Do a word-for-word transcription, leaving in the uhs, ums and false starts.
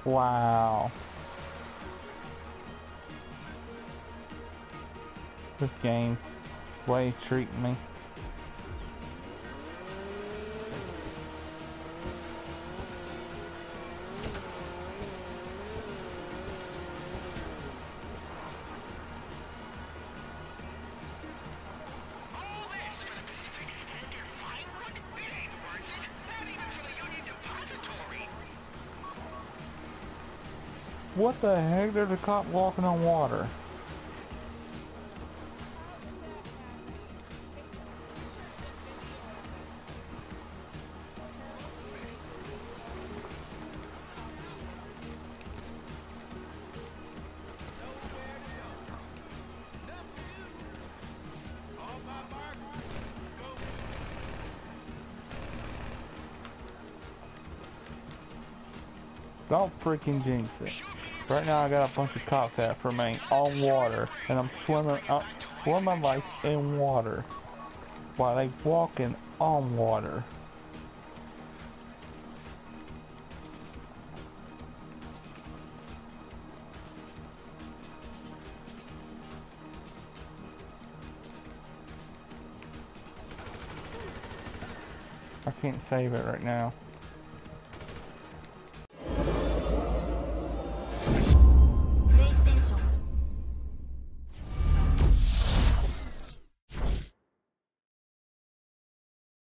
Wow. This game, way it's treating me. What the heck? There's a cop walking on water. Don't freaking jinx it. Right now I got a bunch of cops after me on water, and I'm swimming up for my life in water while they walking on water. I can't save it right now.